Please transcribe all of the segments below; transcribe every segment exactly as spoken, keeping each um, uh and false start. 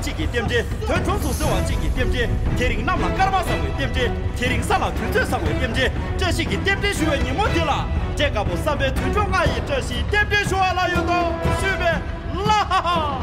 几个点击，团中组织王几个点击，铁岭那么干嘛上位点击，铁岭三老团队上位点击，这是个点击学你没听了，这个不三百团中阿姨，这是点击学了有到随便啦哈哈。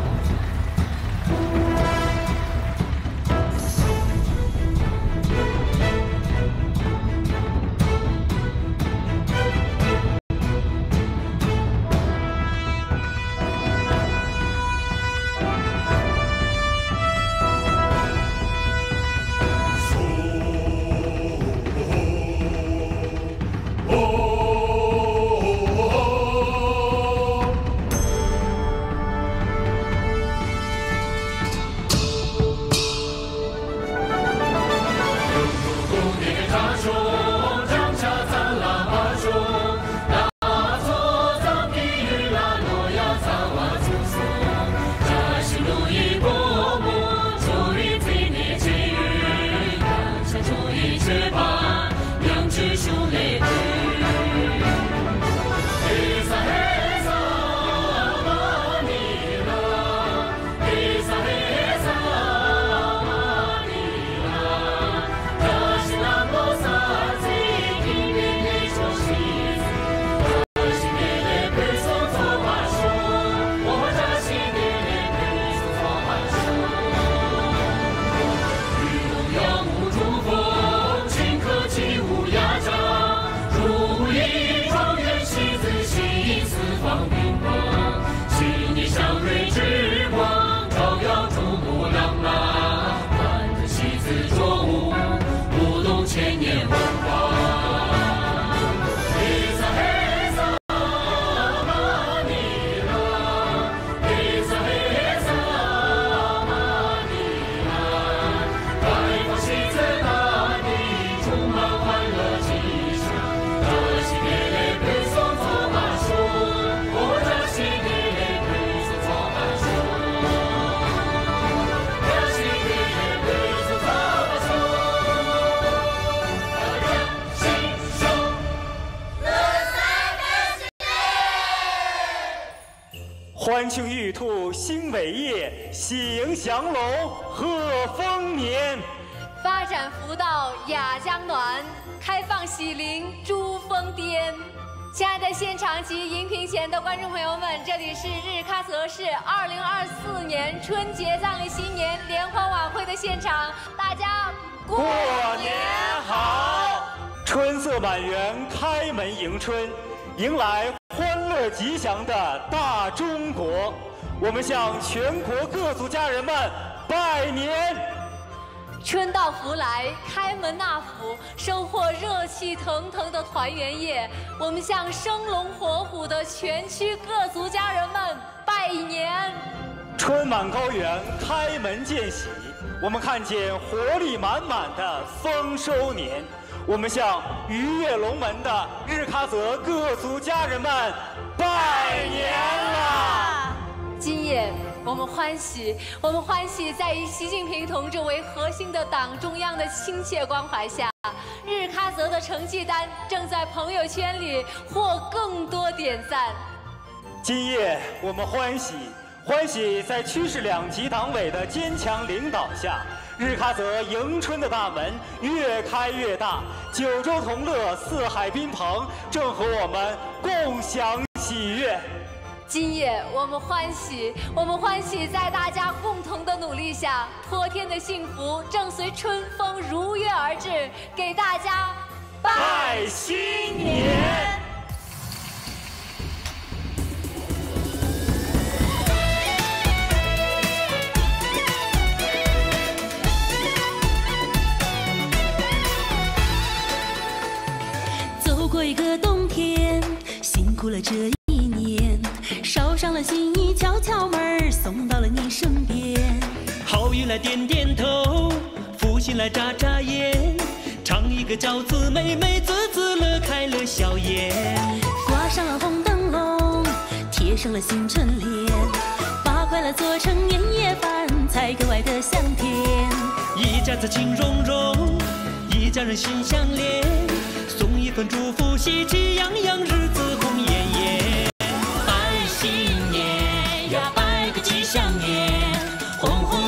欢庆玉兔新伟业，喜迎祥龙贺丰年。 发展福道雅江暖，开放喜临珠峰巅。亲爱的现场及荧屏前的观众朋友们，这里是日喀则市二零二四年春节藏历新年联欢晚会的现场，大家过年好！春色满园，开门迎春，迎来欢乐吉祥的大中国。我们向全国各族家人们拜年。 春到福来，开门纳福，收获热气腾腾的团圆夜。我们向生龙活虎的全区各族家人们拜年。 春满高原，开门见喜，我们看见活力满满的丰收年。我们向鱼跃龙门的日喀则各族家人们拜年啦！ 今夜我们欢喜，我们欢喜在以习近平同志为核心的党中央的亲切关怀下，日喀则的成绩单正在朋友圈里获更多点赞。 今夜我们欢喜，欢喜在区市两级党委的坚强领导下，日喀则迎春的大门越开越大，九州同乐，四海宾朋，正和我们共享喜悦。 今夜我们欢喜，我们欢喜在大家共同的努力下，托天的幸福正随春风如约而至，给大家拜新年。 走过一个冬天，辛苦了这一年，捎上了心意，敲敲门送到了你身边。 好运来点点头，福星来眨眨眼，唱一个饺子，美美滋滋乐开了笑颜。 挂上了红灯笼，贴上了新春联，把快乐做成年夜饭，才格外的香甜。 一家子情融融，一家人心相连，送一份祝福，喜气洋洋，日子红艳艳。拜新年呀，拜个吉祥年，红红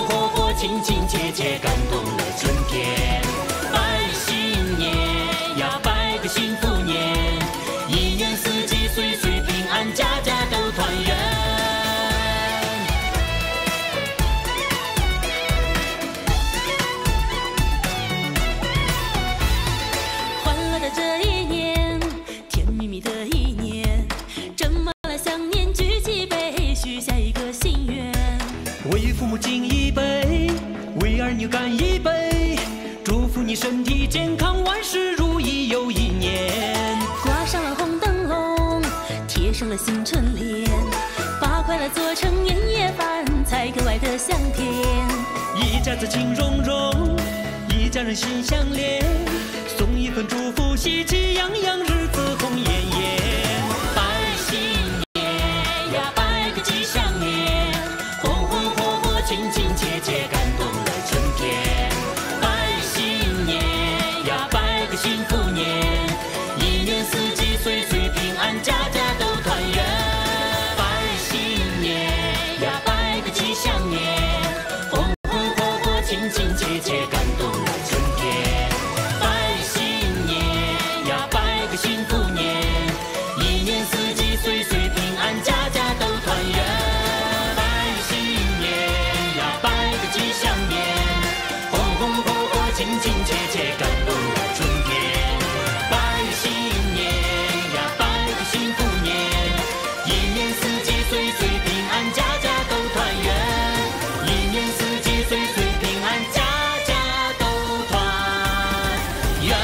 儿女干一杯，祝福你身体健康，万事如意又一年。 挂上了红灯笼，贴上了新春联，把快乐做成年夜饭，才格外的香甜。 一家子情融融，一家人心相连，送一份祝福，喜气洋洋，日子红艳艳。 拜新年呀，拜个吉祥年，红红火火，亲亲切切，感动了春天。拜新年呀，拜个幸福年，一年四季岁岁平安，家家都团圆。拜新年呀，拜个吉祥年，红红火火，亲亲切切，感动了春天。拜新年呀，拜个幸福年，一年四季岁岁平安，家家都团圆。拜新年呀，拜个吉祥年，红红火火，亲亲切切，感动了春天。拜新年呀，拜个幸福年，一年四季岁岁平安，家家都团圆。一年四季岁岁平安，家家都团圆。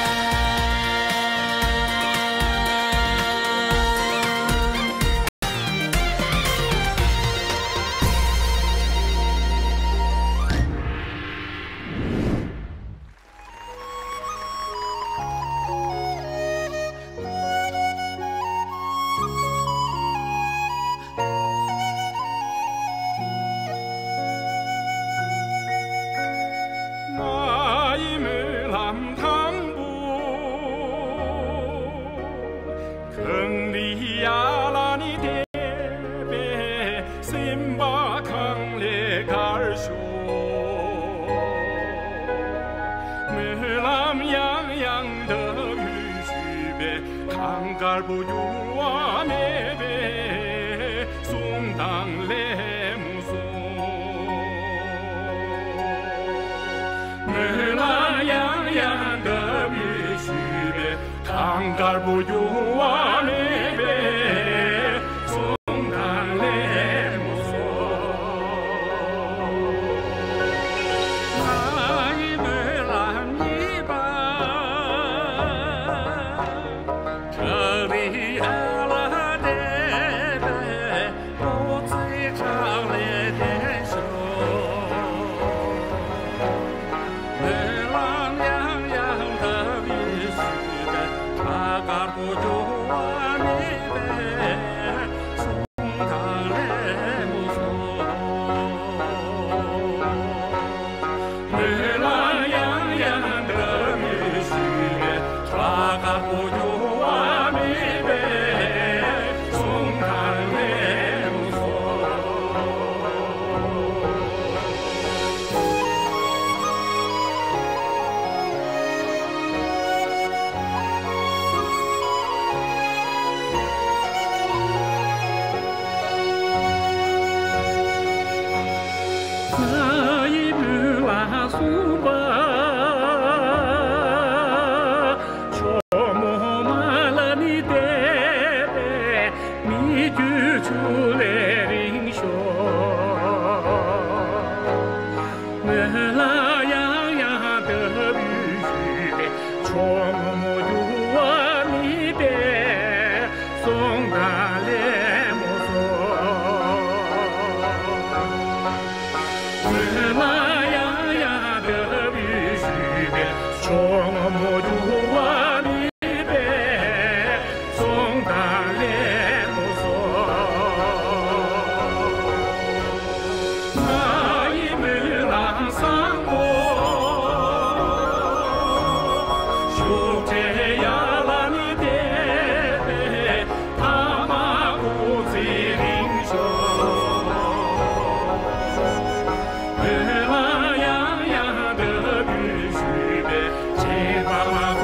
那一门浪汤布，坑里呀啦你爹呗，心把康嘞杆儿修，门浪洋洋的雨许呗，康杆儿不有啊咩呗，送当嘞木松。门浪洋洋的雨许呗，康杆儿不有啊咩呗，送当嘞木松。那一门浪泥巴，这里呀啦的呗，我最长嘞点手。门浪洋洋的雨许呗，他嘎不就啊你呗，送当嘞木松。门浪洋洋的雨许呗，他嘎不就啊你呗，送当嘞木松。那一门拉苏巴，说么嘛了你爹呗，你就出来领袖。门啦洋洋的雨许呗，说么有啊你呗，送他来木松。门啦洋洋的雨许呗，说么有啊你呗，送他来木松。那一门浪上过，就这样啦你爹呗，他妈骨子领袖。门浪洋洋的雨许呗，谁把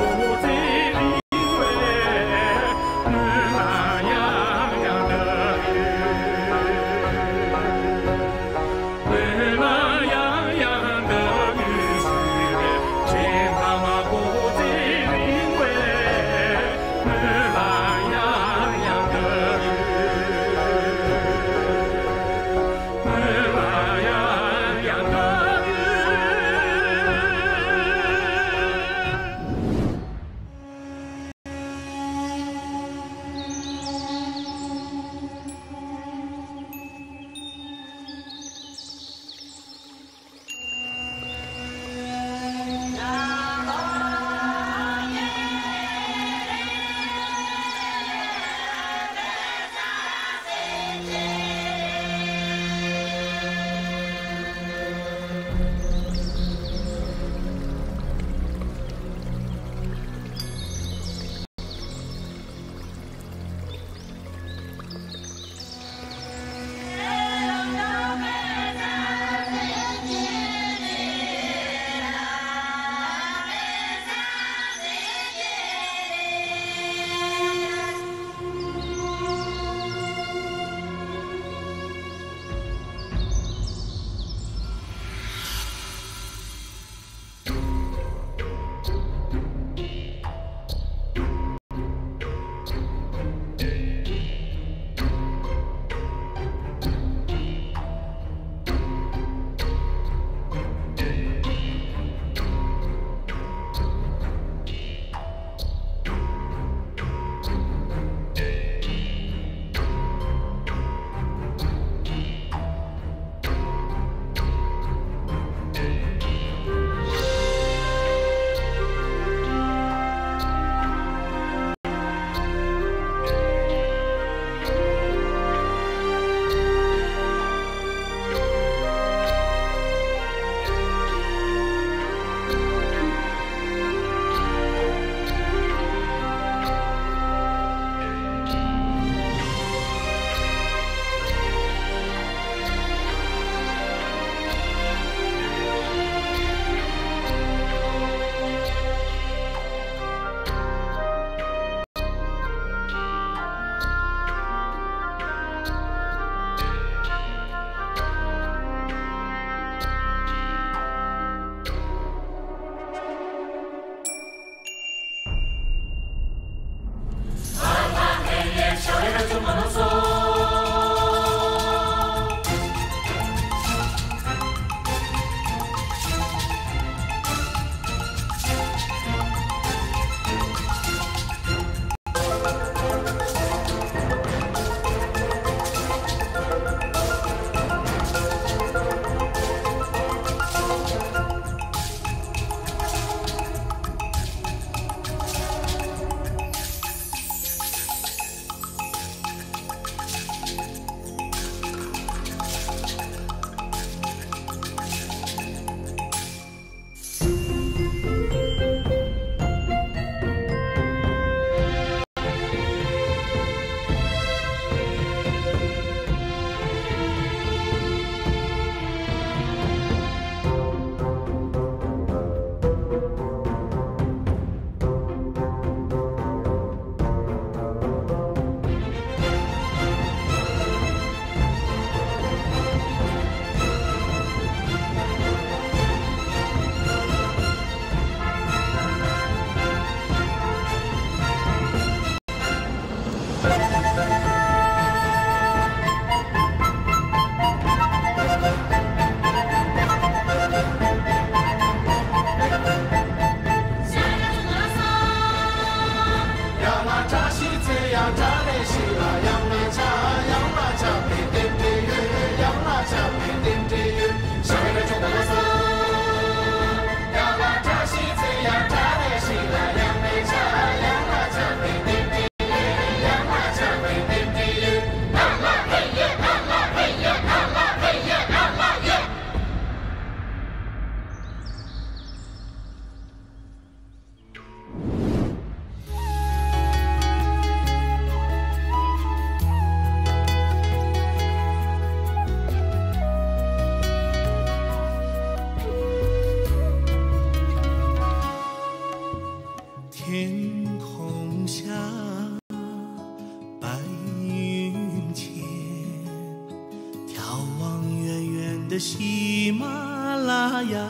的喜马拉雅，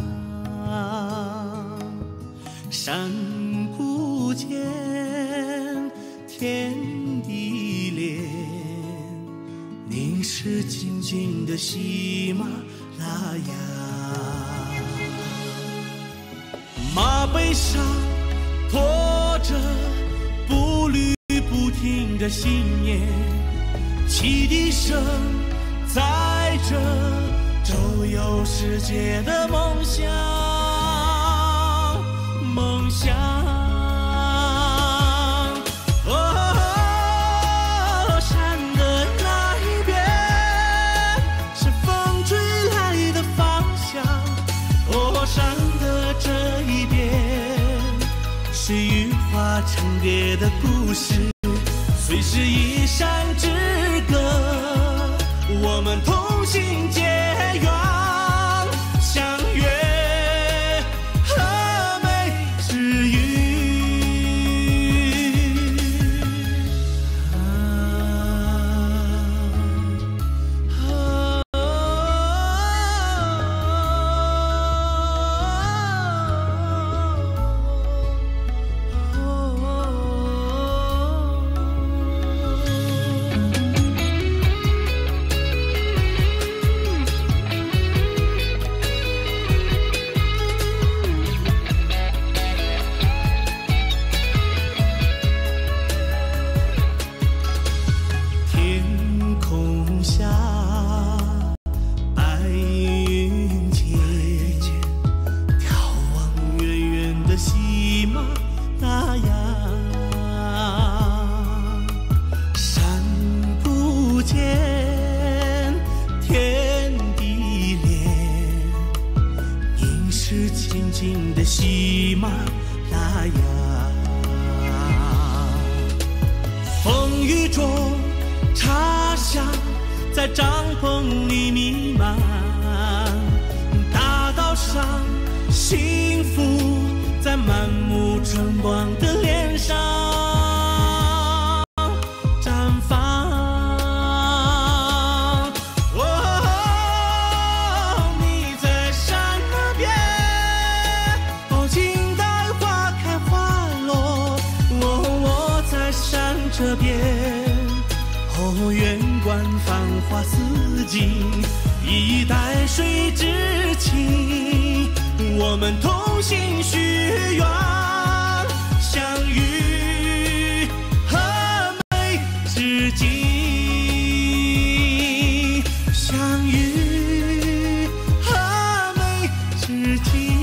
山谷间天地连，你是静静的喜马拉雅。马背上驮着步履不停的信念，汽笛声载着周游世界的梦想，梦想。哦，山的那一边是风吹来的方向，哦，山的这一边是羽化成蝶的故事，虽是一山之隔，我们同心结缘，相约和美之语。啊天空下，白云间，眺望远远的喜马拉雅，山谷间天地连，凝视静静的喜马拉雅。风雨中，茶香在帐篷里弥漫，大道上，幸福在满目春光的脸上绽放。哦，你在山那边，哦，静待花开花落。哦，我在山这边，哦，远观繁华似锦，以带水之情，我们同心许愿，相遇和美之境，相遇和美之境。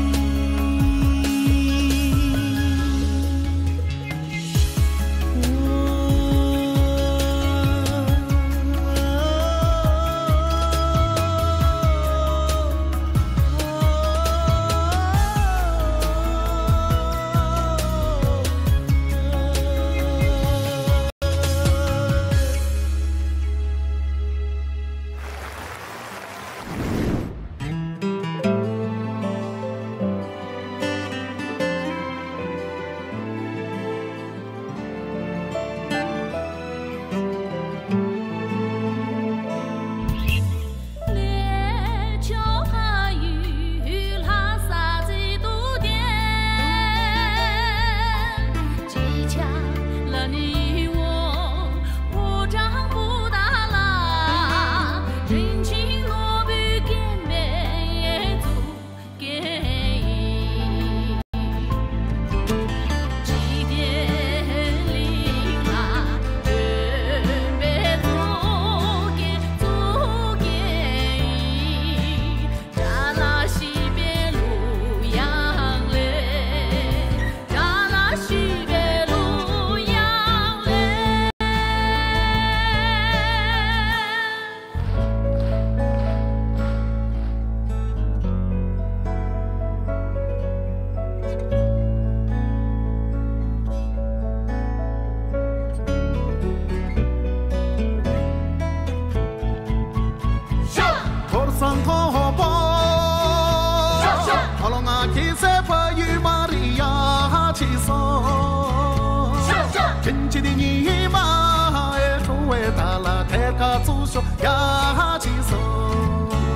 真正的你嘛，哎，诸位大了，太高祖说呀，起手。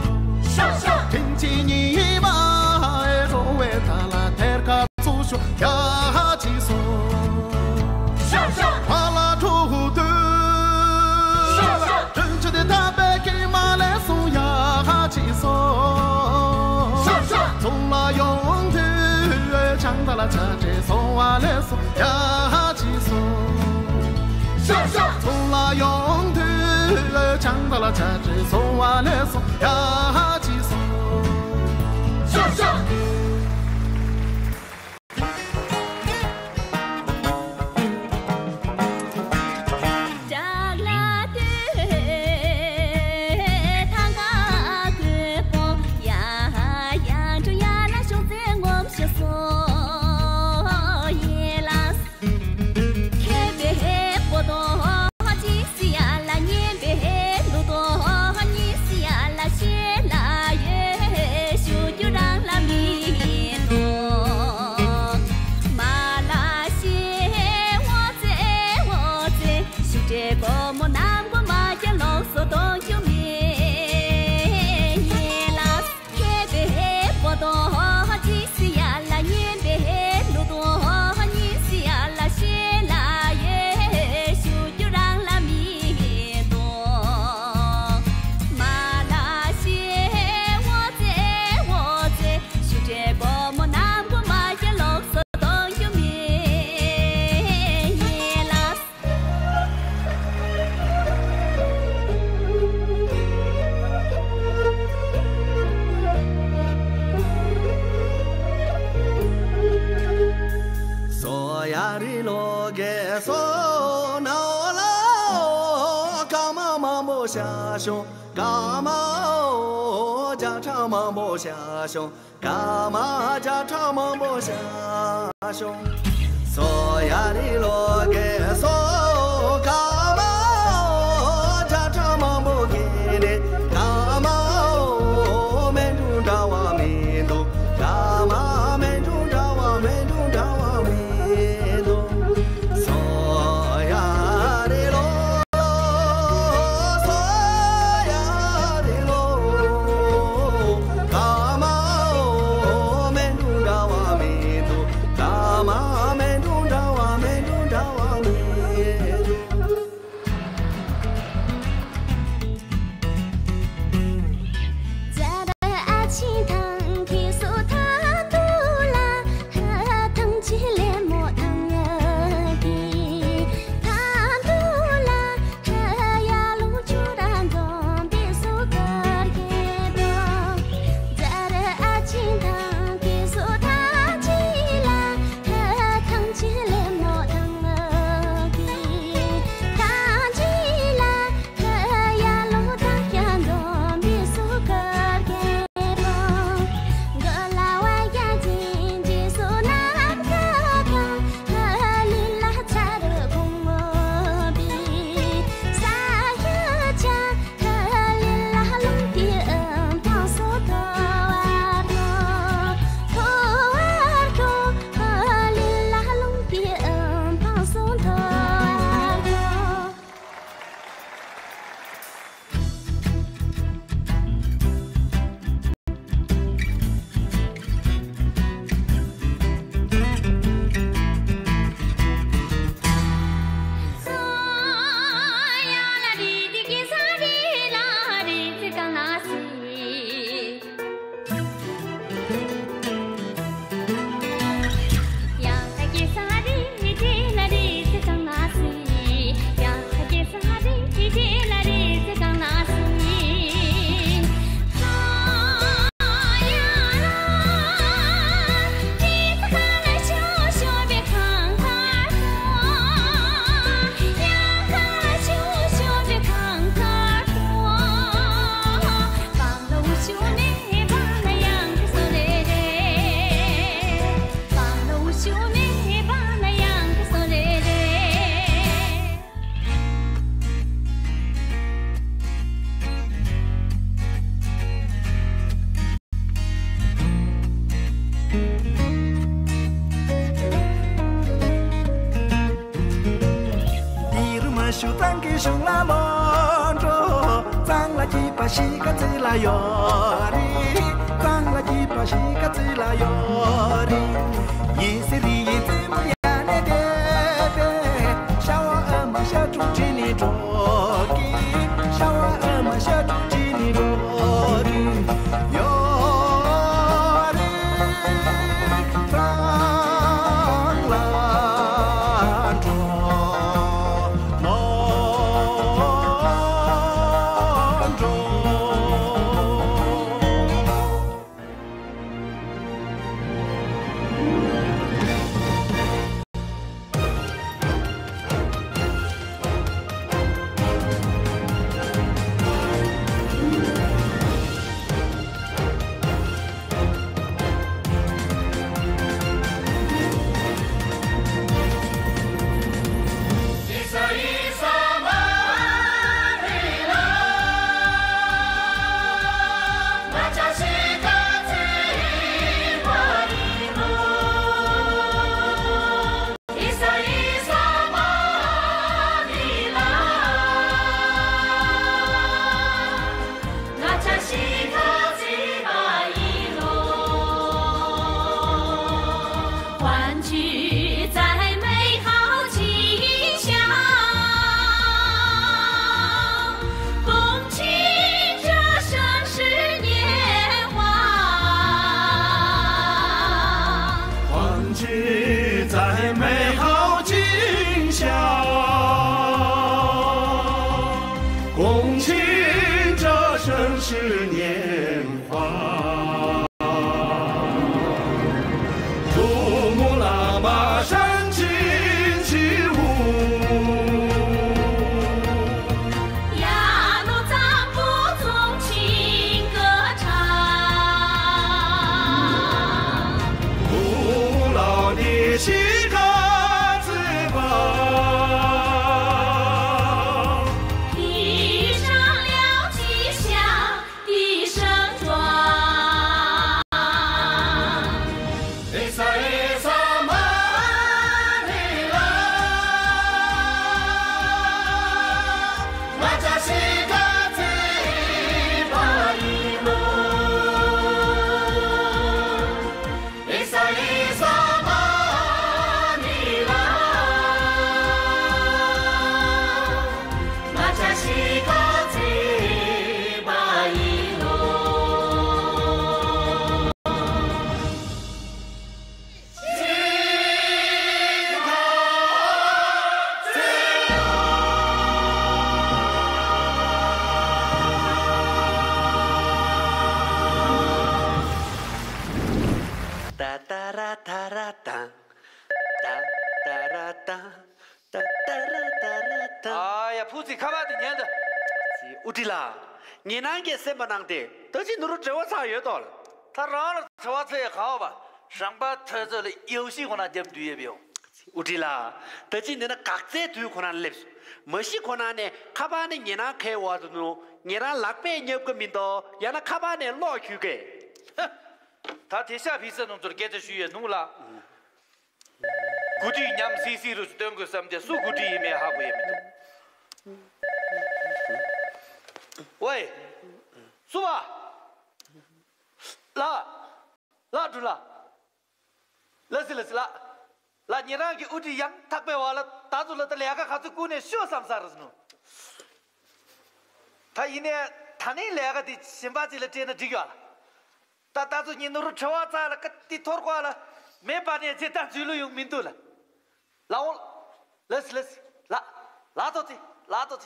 了车子送啊来送呀几送， 上上从了永头抢到了车子送啊来送呀几送， 上上。 干嘛家常忙不下熊？干嘛家常忙不下熊？所呀的罗给所，干嘛家常忙不给的？干嘛门中找我没多？干嘛门中找我门中找我没多？所呀的罗。 手当给手拉罗着，脏了几把西个嘴拉哟哩，脏了几把西个嘴拉哟哩，一岁里一岁么呀那爹爹，小娃儿嘛小猪鸡你着给，小娃儿嘛小猪鸡你着给，哟哩脏。 聚在美好今宵，共庆这盛世年华。珠穆朗玛山青起舞， 亚诺藏布纵情歌唱， 古老的七个字吧， 披上了吉祥的盛装。 一撒一撒玛尼拉，马扎西卡兹巴伊罗。一撒一撒玛尼拉，马扎西卡兹巴伊罗。 哒哒啦哒啦哒，哒哒啦哒，哒哒啦哒啦哒。 哎呀，普子看吧的年的， 乌迪啦，你那个什么能的？都是努力找我查阅到了。 他让了吃完菜好吧，上班特这里游戏可能点对也没有。 乌迪啦，都是你那各自对可能来，没事可能呢，卡巴呢你那开挖的喏，你那六百年个民道，也那卡巴呢老去个。 哼，他天下皮子弄做给这学业弄了。估计伢们 C C 都是当个什么的，数估计也没哈过也没懂。喂，苏吧，拉，拉住了，拉是拉是拉，拉你那个屋里养他被完了，打住了，他两个孩子姑娘笑什么啥子呢？他一年他那两个的新把子了真的这个，他打住你那儿吃完菜了，个地拖过了，没把你这当最路用民度了，拉我，拉是拉是拉，拉到这，拉到这。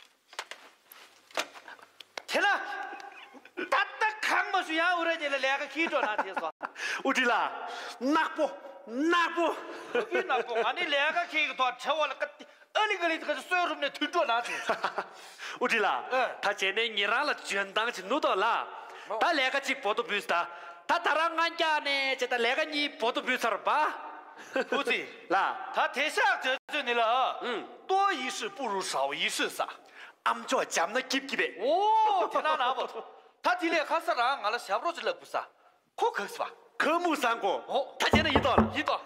天呐，他他看不出样，我人家两个气着那天说， 乌迪啦，拿不拿不？ 你那不，俺你两个气个团吃完了个，二里个里这个所有人的推着那天。 乌迪啦， 嗯， 他今年你让了全当去弄到了，他两个去跑都不是他，他他让俺家呢，就他两个你跑都不是吧？ 估计啦， 他天下这这你了啊， 嗯， 多一事不如少一事噻。 俺做咱们急急呗。 哦，天哪，那不，他今天看是让俺了下不着去了不是？可可是吧？ 科目三个， 哦， 他现在一到了， 一到，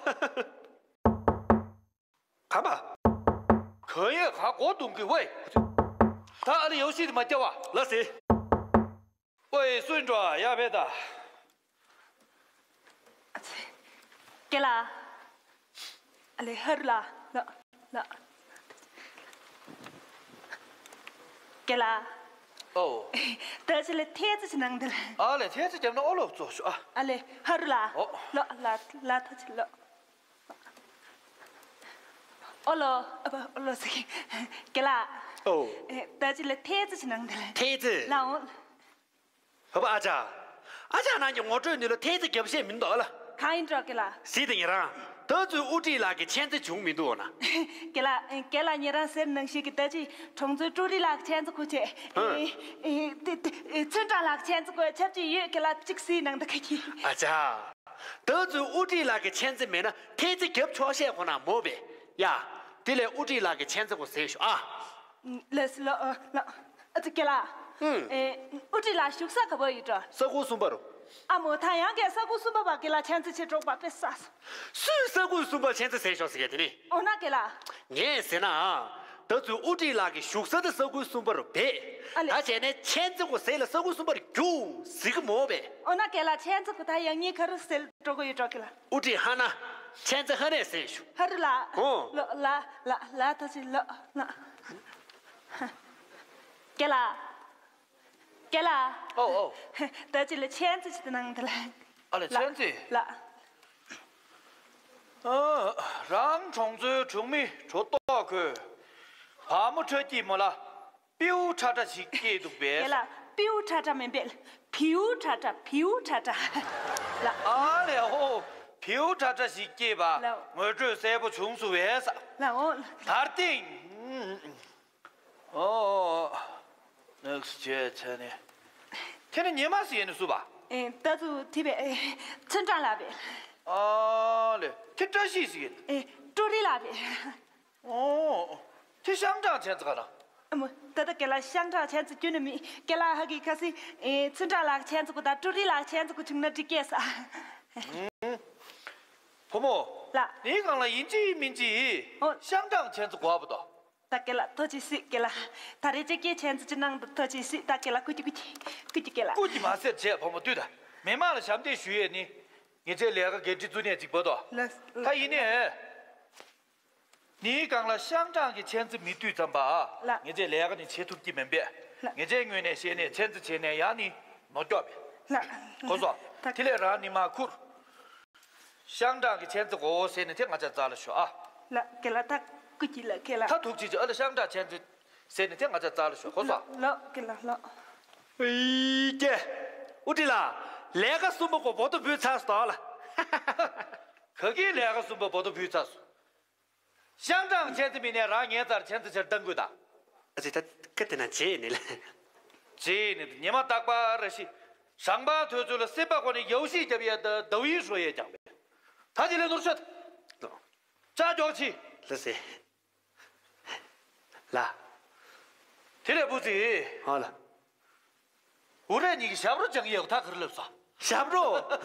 看吧， 可以看我懂个喂，他俺的游戏怎么掉啊？ 老师， 喂，孙主要不要的？ 给啦，阿里喝啦，那那。给啦， 哦， 但是嘞，天子是能的嘞。 啊嘞，天子讲的我老做说啊。 啊嘞，好啦。 哦。 拉拉拉他去了。哦喽，啊不，哦喽是给，给啦。 哦。 哎，但是嘞，天子是能的嘞。 天子。 那我。 好吧，阿家，阿家那就我这你了，天子给不些名道了。 看一着给啦。 是的，呀。得罪屋里那个钱子穷民多呢。 给了，给了，你让谁能写个得罪，从这主力那个钱子过去，诶诶，对对，村长那个钱子过去，吃住月给了，这个谁能得开去？ 阿家，得罪屋里那个钱子没呢，天子给不出些可能没呗呀？对了，屋里那个钱子我谁说啊？ 嗯，那是了，呃，那，呃，这给了，嗯，诶，屋里那宿舍可不一着？ 啥个送不了？ 啊，莫太阳给啥个送不吧？给了钱子去做吧，别傻死。 是啥个送不钱子谁说是的呢？ 哦，那给了。 你是呐，得罪屋里那个宿舍的啥个送不了别，而且呢，钱子我谁了啥个送不了就，是个毛病。 哦，那给了钱子给他养你可是谁做个一着给了？ 屋里喊呐，钱子很难谁说？ 好的啦。 哦。 啦啦啦啦，他是啦啦。给了。给了。 哦哦。 得起了钱子是能的了。 啊，了钱子。 了。 呃，让虫子虫米做多去，怕么车地么啦？表查查是几度别？ 对了，表查查明白了，表查查，表查查。了。 啊了哦，表查查是几吧？我这三不冲数为啥？ 那我。 他定，嗯嗯。哦，那是这车呢？天天你妈是演的书吧？ 嗯，到处特别哎，村长那边。 啊嘞，这这些是？ 哎，助理那边。 哦，这乡长签字干了？ 么，到到给了乡长签字就那么，给了那个开始，哎，村长那个签字过的，助理那个签字过从那这介绍。 嗯，婆母， 那你讲了应急民急，哦，乡长签字过不到。 他给了，他就是给了，他的这个签字只能他就是他给了，估计估计估计给了。 估计嘛是这，婆母对的，没嘛了，相对学业呢。你这两个给这做年纪不多，他一年，你讲了乡长的签字没对上吧？你这两个人前途地门边，你这月呢些呢签字前呢让你拿掉呗。我说，听来让你妈哭，乡长的签字我现在听我才找了说啊。 那给了他估计了给了。 他突击就二了乡长签字，现在听我才找了说，我说。 那给了那。 哎姐，我的啦。两个数目我都不查到了，可给两个数目我都不查。乡长签字明年让年子签字签登过的， 而且他给的那接你了， 接你的，你们大把那些上班推出了三百块的游戏这边的抖音说也讲的，他今天都说的，咋讲起？ 那是，啦， 听来不急， 好了， 我来你下不着讲业务，他可是了啥？ 下不着，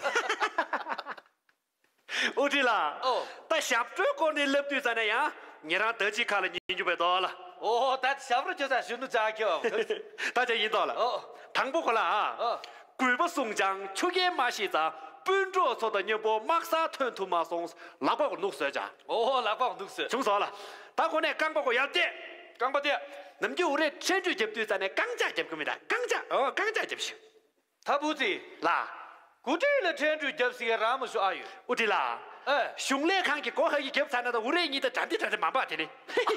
我知了。哦，但下不着过你lập对在那样，你让德基看了你就别到了。 哦，但下不着就在寻找家教， 大家引导了。哦，唐不过了啊。哦，鬼不松江，秋叶马西藏，本着说的宁波马沙吞吐马松，哪个我弄死家？ 哦，哪个我弄死？ 穷少了，大哥呢刚把我要的， 刚把的， 那么就我的全局接对在那刚家接不没的，刚家哦刚家接不行。 他不知啦。 古这了天主就是个让么说阿友， 我的啦，哎，兄弟看见过后一检查那个，我来你的站的站的蛮不的呢。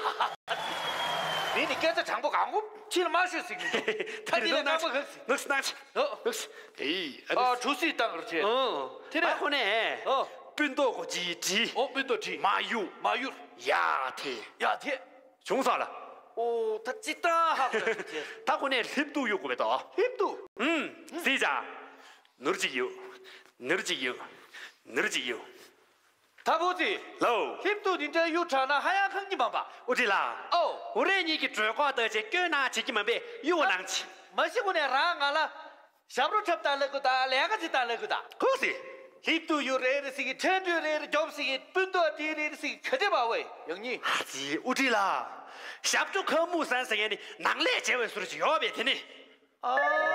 你你跟着长不讲，我去了马学行的，他你来拿不可那是哪去？哦，那是，哎， 啊，出水当而且， 哦，听来后呢，哦，本多个鸡鸡， 哦，本多鸡， 马油， 马油， 鸭铁， 鸭铁， 穷啥了？ 哦，他知道哈， 他可能很多有过没到， 很多， 嗯，谁家？哪儿只有，哪儿只有，哪儿只有。 他不知。 喽。 很多人这有场呢，还要看你们吧？ 我知啦。 哦。 我来你个主管的这狗拿起你们呗，有我难起。 没事，我呢让俺了，下不着打那个打，两个就打那个打。 可是， 很多有来的是个，成都来的就是个，本多地来的是客家吧喂，用你。 啊，是，我知啦。下不着科目三十年的，哪来结婚说的就要别听的。 哦。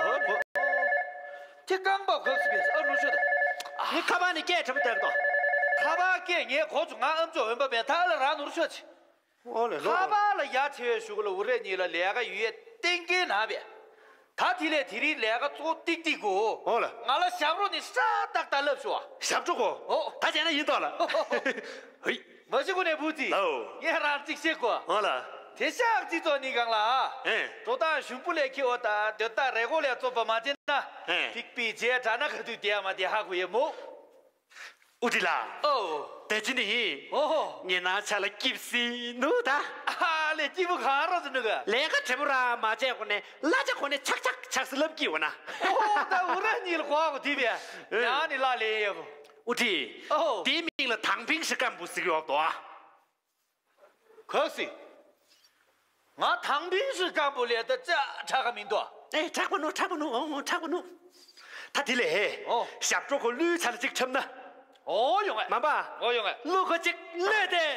这刚报考试便是二路说的， 你看把你干什么得不到？ 他把干你考中俺俺做文不便，他了让努学去。 我了， 他把了牙签学了五来年了，两个月顶给那边，他提来提里两个做滴滴过。 好了， 俺了下不着你啥大大了说。 下不着过。哦，他现在引导了。嘿， 没是我那不知。哦，你还让这些过。 好了。 天下记住你讲了啊，嗯，做到胸部来给我打，就打来我来做不嘛的呐，嗯，比比这咱那个都点嘛的还会有么？ 我的啦， 哦， 但今天哦， 你拿下了几十弄的， 啊，来几不看了是那个， 两个这不啦嘛这个呢，那这个呢，恰恰恰是那给我呢， 哦，但我让你了花个对边，让你哪里有？ 我的，哦，点名了唐兵是干部是个多啊， 可是。我唐兵是干不了的，这差个名多。 哎，差不多，差不多，哦，差不多。他的嘞，哦，下不着个绿茶的这个成呢。 哦，用哎， 妈爸， 我用哎， 如何这来的？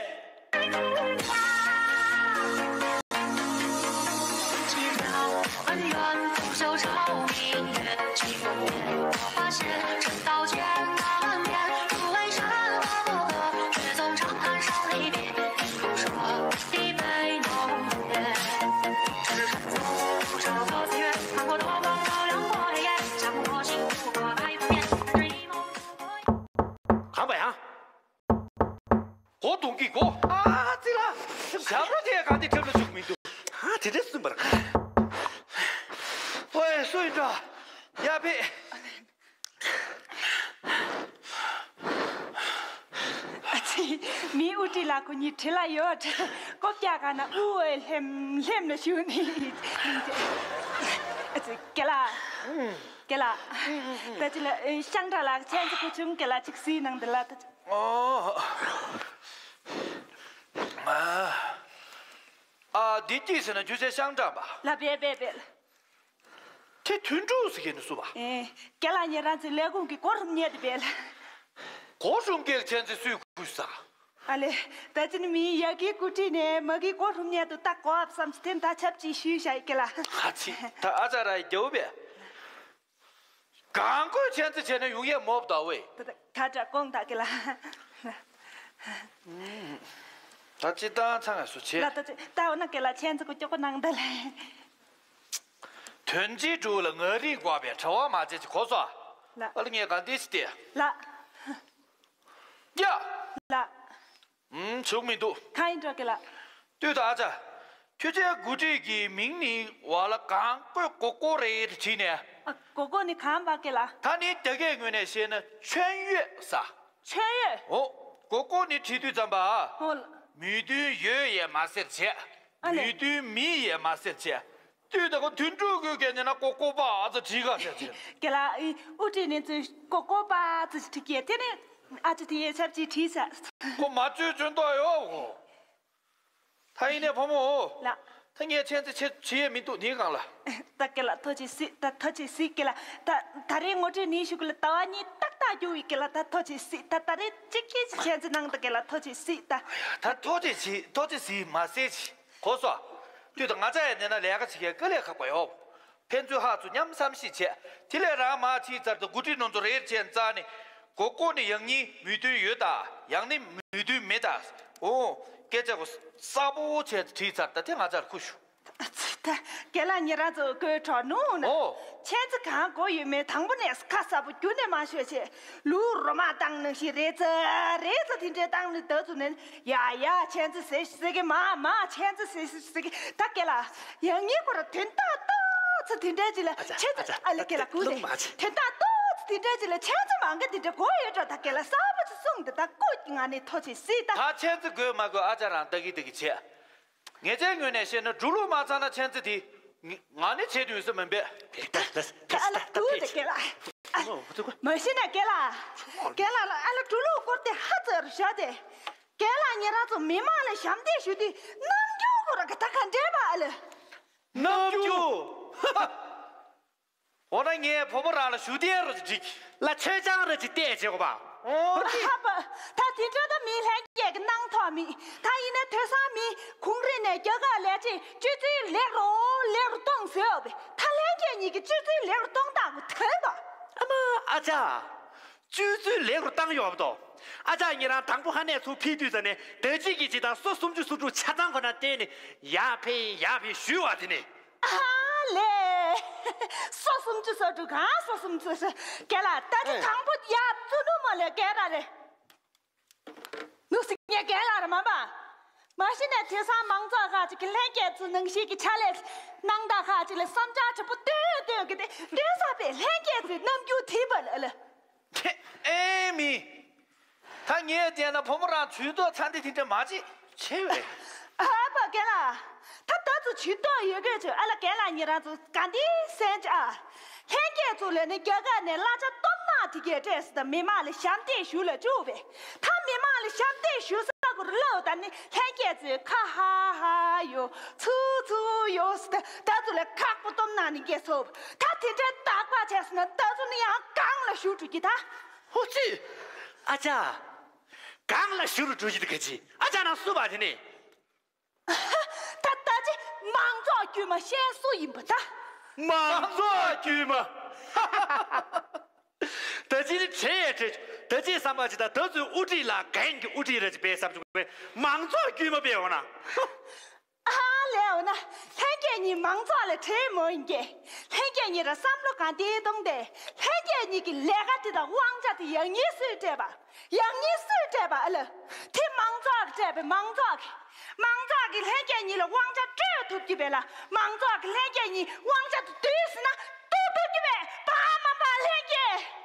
我同意过。啊，对了，下不天干的这么出名度，啊，这这是么了？喂，孙长，亚皮。 mi uti la ko ni thela yot ko kya kana u hem hem na shu ni ati kela kela ta chila sang ta la chen ko chung kela chik si nang de la ta oh ah ah di di se na ju se sang zhang ba la bie bie bie te tun zhu se ge su ba eh kela ni ran zi le gong ki ko rum ni de bie ko shung ge chen zi su ku sa ale ta chin mi ya ki kuti ne ma ki ko rum ni to ta ko ap sam sten ta chap chi shu sha kela ha chi ta a za ra yo bie gang ko chen zi chen ne yu ye mo bu da wei ta ta gong ta kela 嗯他这当场说起那他这到那给了钱这个就不能的嘞囤积住了我的瓜边吃完嘛这就可说我的眼干的是的那呀那嗯聪明多看着给了对的子就这估计给明年完了刚过过过来的去年啊哥哥你看吧给了他你这个月那些呢全月啥全月哦哥哥你提对怎吧好了米的月也没事钱米的米也没事钱对的我听这个给人家哥哥把子提个下去给了我这年子哥哥把子提给的呢啊这天才去提噻我妈最真的哟我他一年朋友那他年前这企企业民都你讲了他给了他去洗他他去洗给了他他连我这你说了到你大大有一个了他他去洗他他连这个钱子能得给了他去洗他他他这去他这是马些去可说对的我在那两个企业各来可怪哦偏最好做两三十钱提来让马去这都估计弄做热钱咋呢个个的养你面对越大养你面对没大哦给这个三五千提成的听我这可说他给了你那就给着弄呢钱子看过有没汤不呢是卡萨不就那嘛学些路罗马当那些日子日子听着当的得主人呀呀钱子谁谁个妈妈钱子谁谁个他给了养你过来听大多次听着去了钱子啊给了过来听大多听着去了钱子忙个听着过一着他给了啥不是送的他过劲啊你拖起谁的他钱子给嘛个阿家人得给得给钱我这原来是那猪肉马上那钱子的，俺的钱就是门别。 阿拉都得给了，没事的给了，给了了，阿拉猪肉过得哈子晓得，给了你那种没嘛了想的兄弟，能就过来给他看这吧了。 能就，我那年婆婆让了兄弟儿子去， 那车长儿子带去吧。 哦，他不，他听着的米来一个囊汤米，他一那头上米空人呢，这个来这就这两个两个东西呗，他两个你个就这两个东大个头吧。 那么阿家，就这两个当要不到，阿家你让当不喊那出批对着呢，得几个知道说送就送出家长可能对呢，也配也配虚话的呢。 啊嘞，说什么就说就干，说什么就是，给了，但是汤不也做那么了，给了嘞。你是也给了的嘛吧？马现在天上忙着哈，这个两个只能写个出来，能打哈，这个三家这不对对给的，两三百两个子能就提不了了。 哎咪，他年天那婆婆让去到餐厅听着麻鸡，切喂。 啊不给了。他当时去到一个就，阿拉给了你那就干的三家，两个做了那哥哥呢，拉着东马的个这是的，没嘛了相对修了就呗，他没嘛了相对修是那个老的呢，两个就卡哈哈哟，处处有是的，当时了卡不懂哪里个说，他听着大瓜钱是呢，当时那样刚了修出去他， 我去，阿家，刚了修了出去的客气，阿家那说吧的呢。 他大家忙着句嘛，先说赢不得。 忙着句嘛，哈哈哈哈哈！得这的车也这，得这什么知道？得罪屋里了，赶紧屋里了就别什么就别忙着句嘛，别忘了。 啊，了呢，看见你忙着了车没应该，看见你的三路干电动的，看见你给两个的王家的养你手这吧，养你手这吧了，他忙着这边忙着去，忙着去，来见你了，王家这都几遍了，忙着去，来见你，王家的对是呢，都都几遍，爸妈爸来见。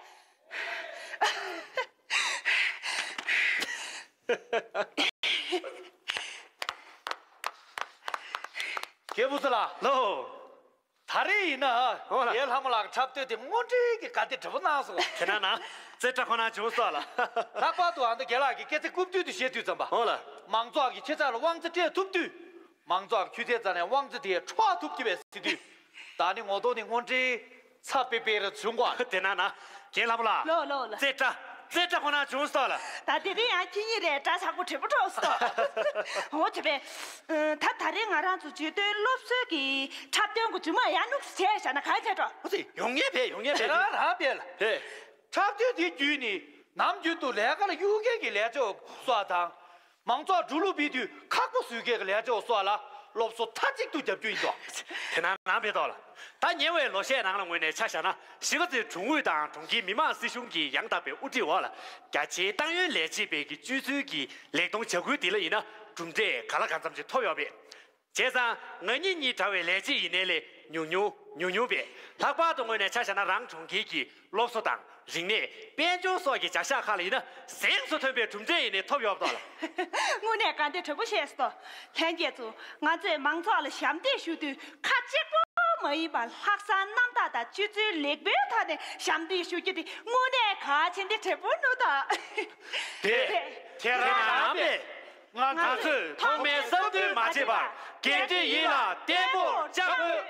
给不是啦， 喽， 他的人呢？也他们那个差不多的，我这个干的这么难受。 天哪哪，这这可能就算了。 他把多少的给那个给这股队的写队长吧。 好了， 忙着给去在了王子这土队，忙着去在咱那王子的川土这边写队。但是我到的我这差别别的情况。 天哪哪，给了不啦？ 了了了。 这这。 这这可能就算了。 他爹爹呀，听你的，这下我吃不着是的。我这边，嗯，他他的俺让出去对老师给差点个这么样弄起来，现在看见着。 不是，永远别，永远别。 那那别了。 对， 差点的局呢，咱们就都两个了，有个给两着耍汤，忙着走路比的，看过水给个两着耍了，老说他这都叫对的。 天哪，哪别到了。 但因为罗些人认为呢，恰恰呢，是个在中委党中间密码师兄弟杨大伯屋里话了，而且当然来这边的主主的来动交规定了以呢，中间看了看咱们就投票呗。加上我年年这位来自以内的牛牛牛牛呗，他把东西呢，恰恰呢让中间的罗所党人呢，边疆所给加下卡里呢，三十特别中间呢投票不到了。 我呢干的这不现实的，看见就俺在忙着了，相对修的，看结果。 没一般，학산 남다다 주주 렉베타네相对修的，我呢看见的这不弄的。 对，天哪边，俺看是后面手的马车吧，跟着伊拉颠簸加快。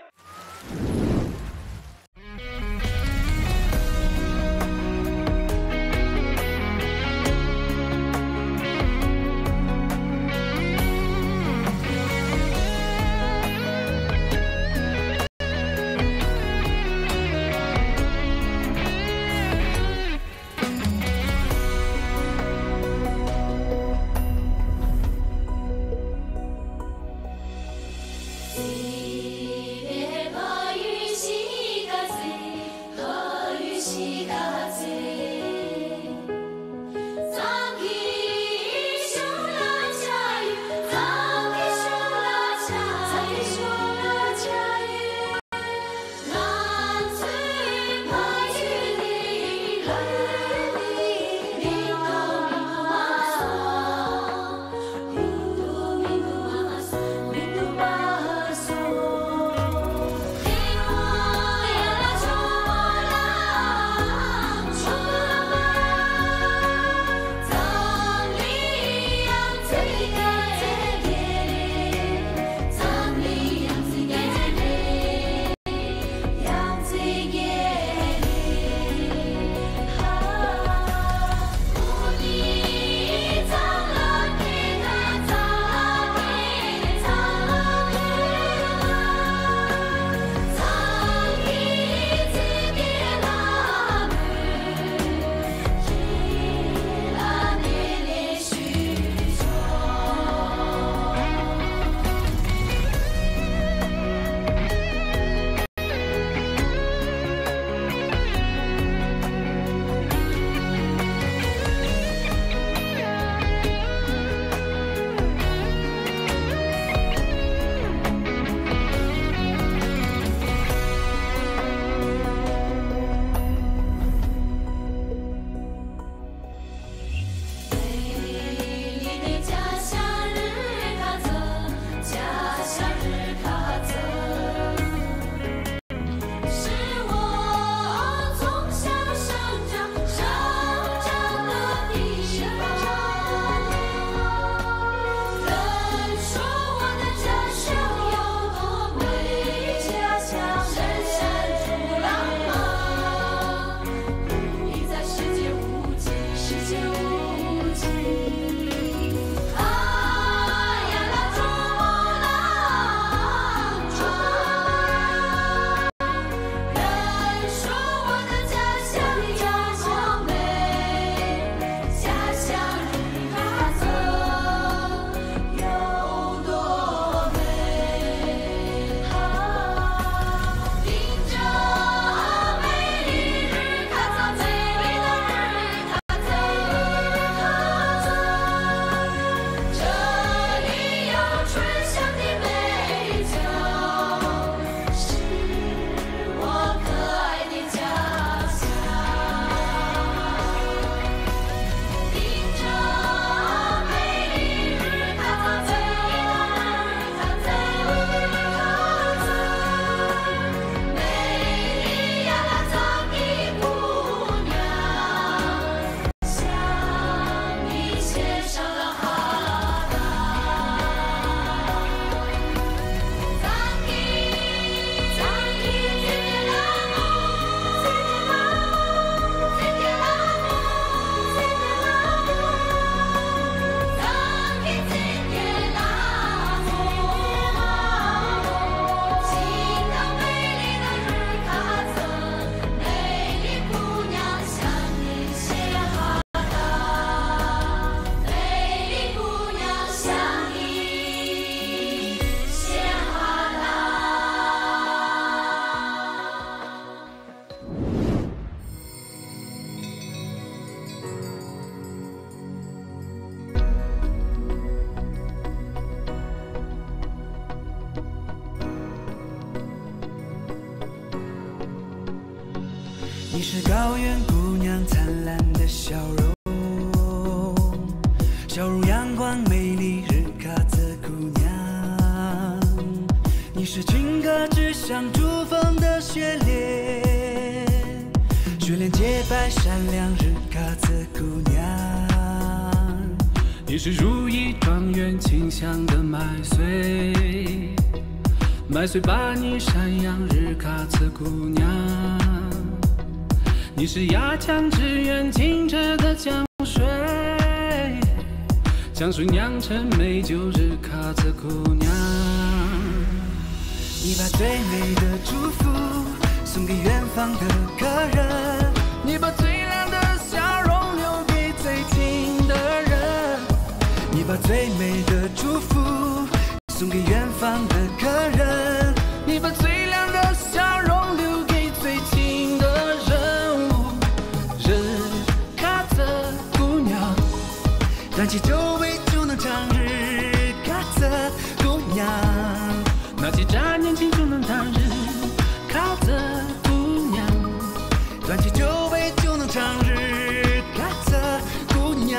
走。 是高原姑娘灿烂的笑容，笑如阳光美丽日喀则姑娘。你是青稞之乡珠峰的雪莲，雪莲洁白闪亮日喀则姑娘。 你是如意庄园清香的麦穗，麦穗把你山羊日喀则姑娘。你是牙江之源清澈的江水，江水酿成美酒日喀则姑娘。 你把最美的祝福送给远方的客人， 你把最亮的笑容留给最亲的人， 你把最美的祝福送给远方的客人， 你把最亮的笑容留给最亲的人。日喀则姑娘， 燃起酒杯就能唱日喀则姑娘， 拿起盏年轻就能唱日喀则姑娘， 端起酒杯就能唱日喀则姑娘。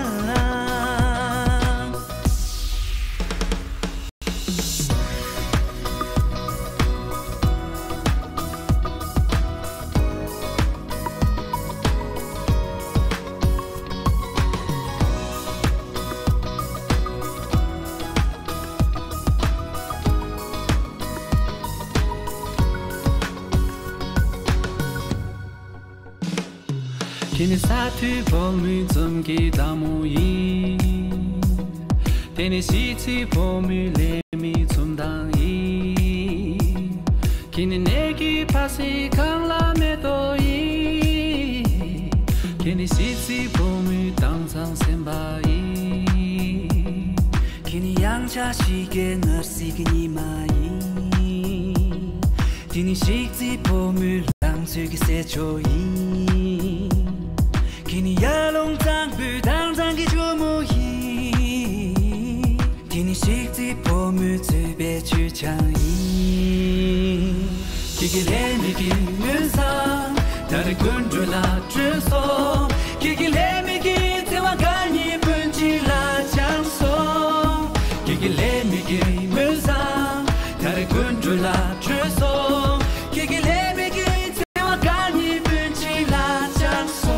天天洒脱暴雨怎给大木伊，天天洗去暴雨雷米怎当伊，天天那个把谁扛拉没多伊，天天洗去暴雨当脏先把伊， 天天养茶洗给我洗给你妈伊，天天洗去暴雨让水给谁抽伊。天天压龙藏布当藏给捉木伊，天天洗去破木随便去抢伊。给给来没给门上，他的滚住拉直送，给给来没给再往干一本起拉江松，给给来没给门上，他的滚住拉直送，给给来没给再往干一本起拉江松。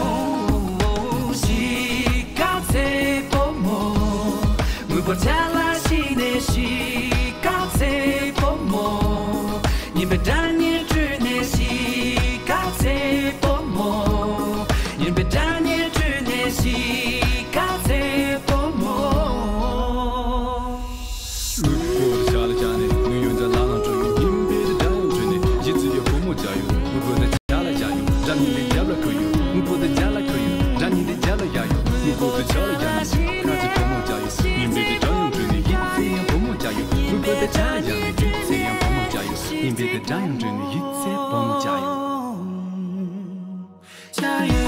我家拉西内西高才不摸，你别当年只内西高才不摸，你别当年只内西高才不摸。 如果下了家内，我用在拉浪追，你们别的家用追内，一直有父母加油，我不在家来加油，让你的家来可有，我不在家来可有，让你的家来加油，我不在家来加油，看着父母加油，你别的家用追内，这样父母加油，我不在家来加油，这样父母加油，你别的家用追内，这样父母加油，加油。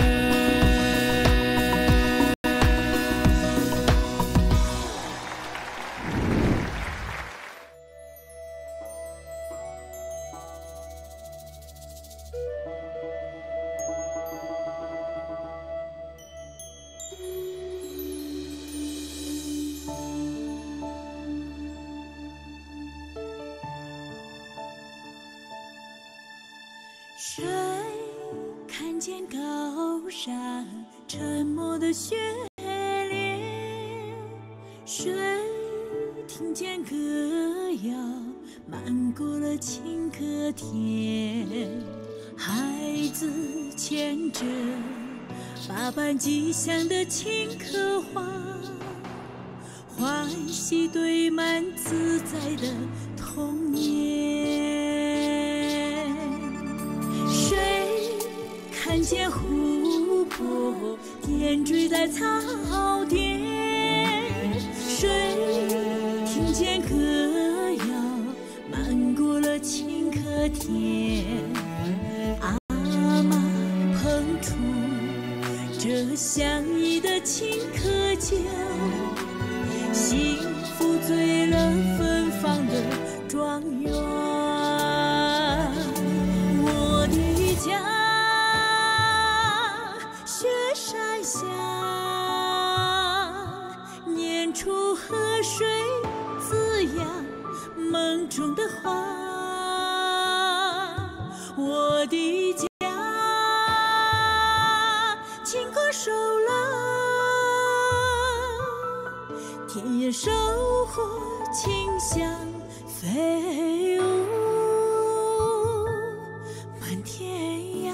谁看见高山沉默的雪莲？谁听见歌谣漫过了青稞田？孩子牵着八瓣吉祥的青稞花，欢喜堆满自在的童年。谁看见湖泊点缀在草甸？谁听见歌谣漫过了青稞田？阿妈烹出这相宜的青稞酒，幸福醉了芬芳的庄园。我的家水滋养梦中的花，我的家青稞熟了，田野收获清香飞舞满天涯。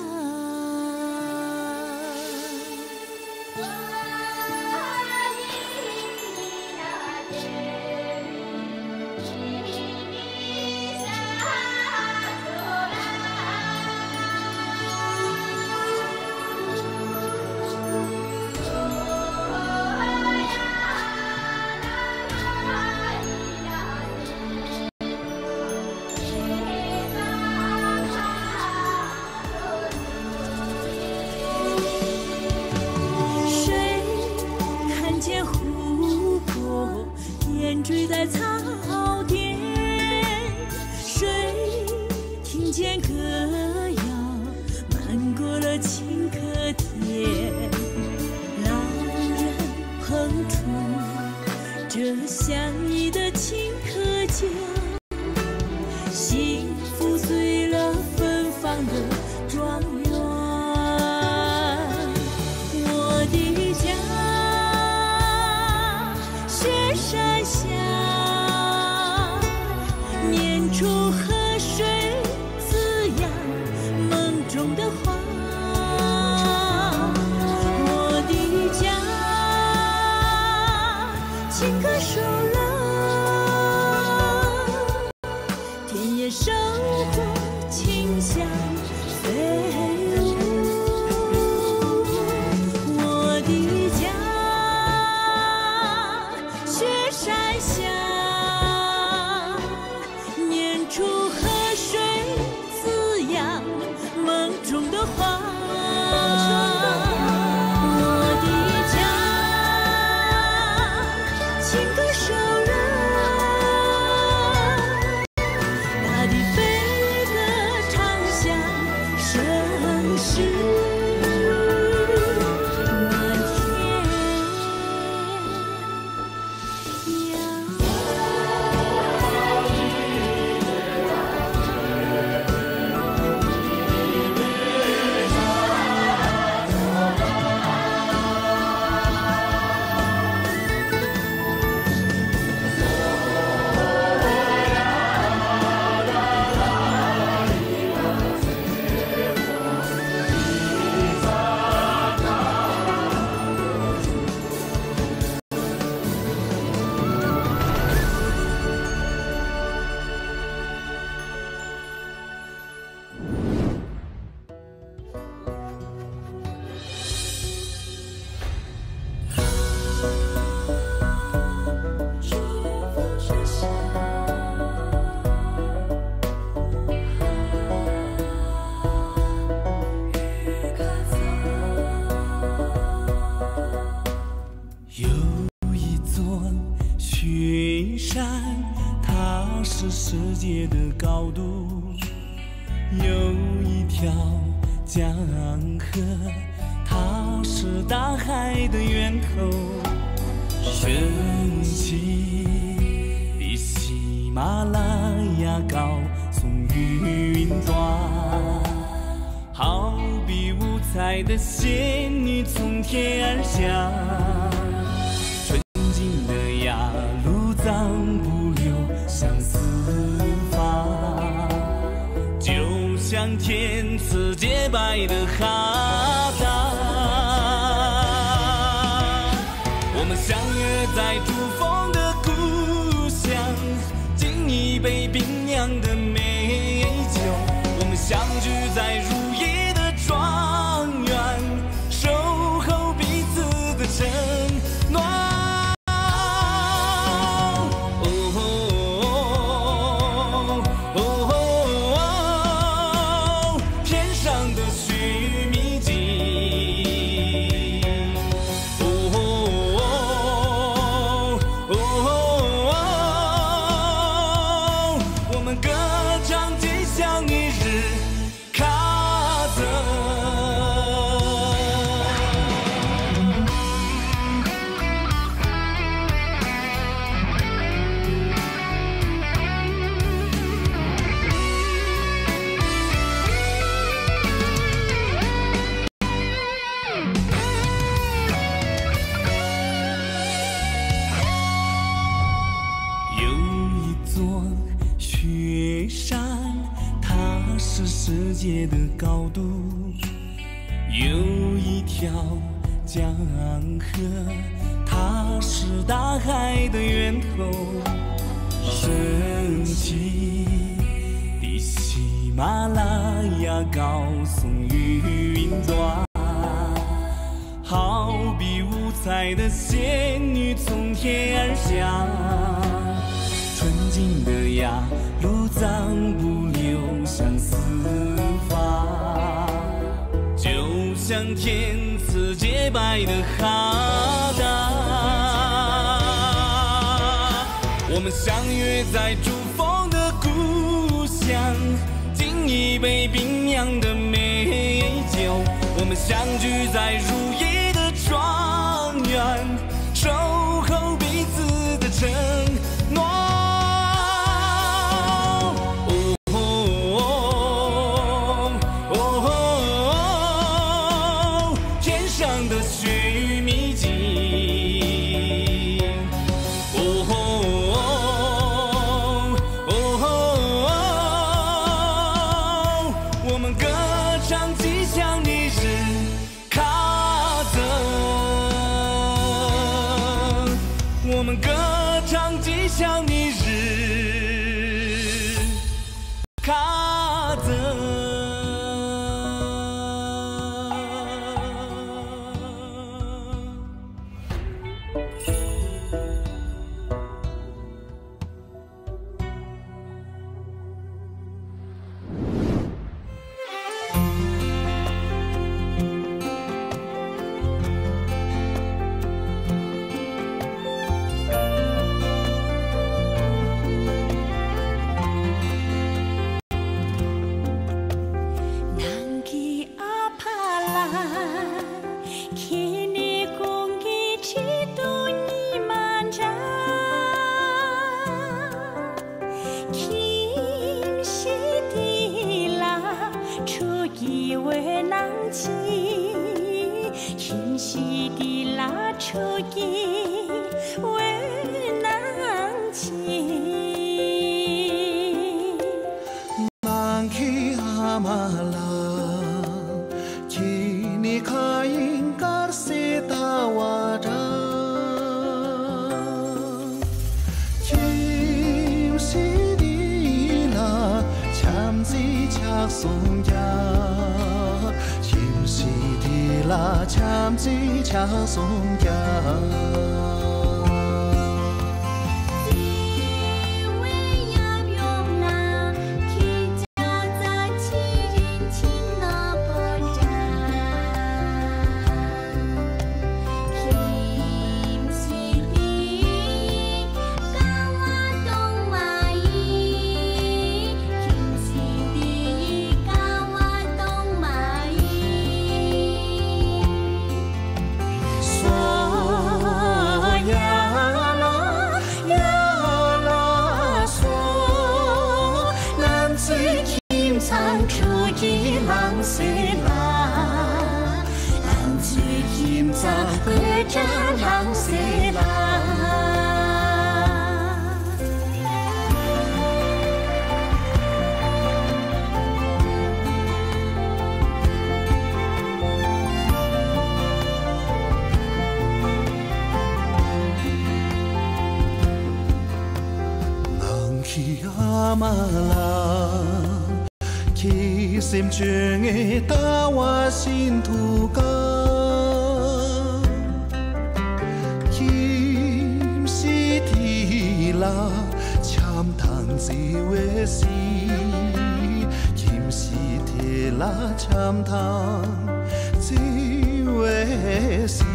追在草甸，水听见歌谣，漫过了青稞田。老人烹出这相宜的青稞酒，幸福随了芬芳的庄园。我的家雪山下，念出河水滋养梦中的花。我的家青稞熟了，田野收获清香飞舞。我的家雪山下，念出河水滋养梦中的花。我的家青稞熟了，大地飞歌唱响声势满天世界的高度，有一条江河，它是大海的源头。神奇的喜马拉雅高耸云端，好比五彩的仙女从天而降。纯净的雅鲁藏不留相思发，就像天赐洁白的哈达。我们相约在珠峰的故乡，敬一杯冰凉的美酒。我们相聚在如意的庄园，守候彼此的承诺。 是世界的高度，有一条江河，它是大海的源头。神奇的喜马拉雅高耸于云端，好比五彩的仙女从天而降。纯净的雅鲁藏布流向四方，就像天赐洁白的哈达。我们相约在珠峰的故乡，敬一杯冰凉的美酒。我们相聚在如意的庄园，守候彼此的承诺。 xem chuyện nghe ta hoa xin thu ca kim si thì là chăm thang gì về si kim si thì là chăm thang gì về si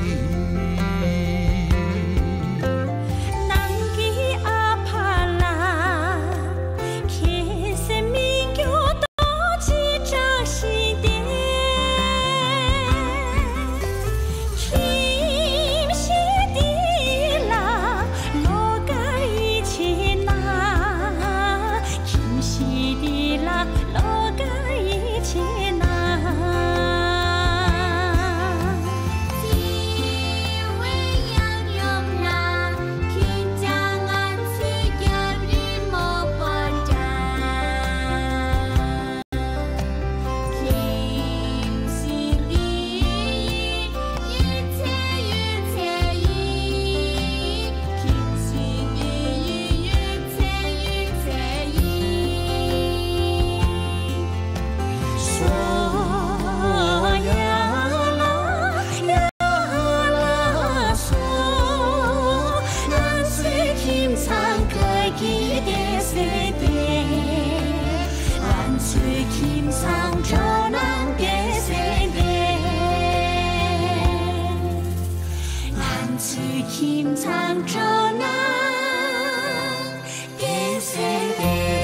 Hãy subscribe 最轻松就能给谁的？俺最轻松就能给谁的？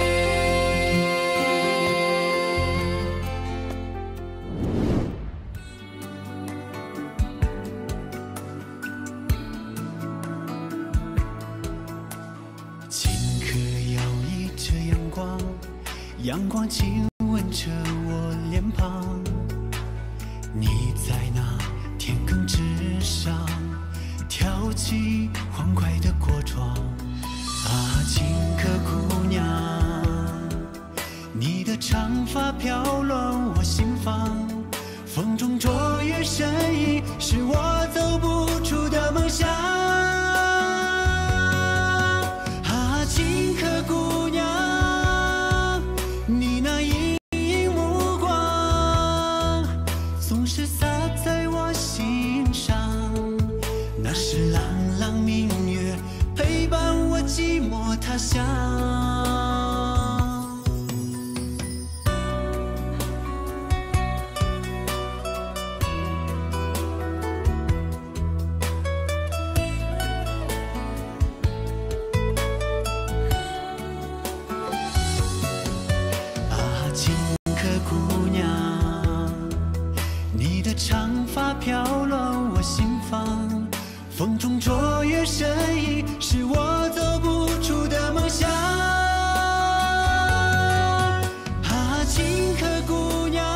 阳光亲吻着我脸庞，你在那天空之上跳起欢快的国妆。啊，青稞姑娘，你的长发飘乱我心房，风中卓越身影是我走不出的梦想。啊，青稞姑娘。 你那盈盈目光，总是洒在我心上。那是朗朗明月，陪伴我寂寞他乡。长发飘乱我心房，风中卓越身影是我走不出的梦想。啊，青稞姑娘，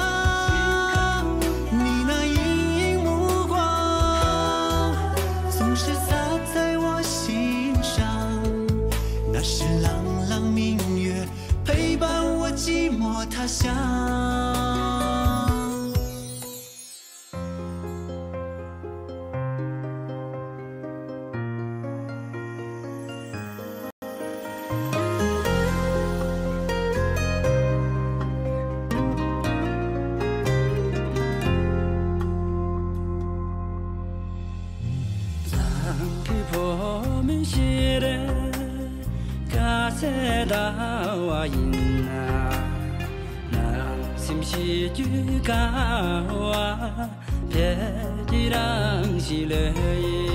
你那盈盈目光，总是洒在我心上。那是朗朗明月，陪伴我寂寞他乡。 다와 있나 나 심시주가와 별이랑 실레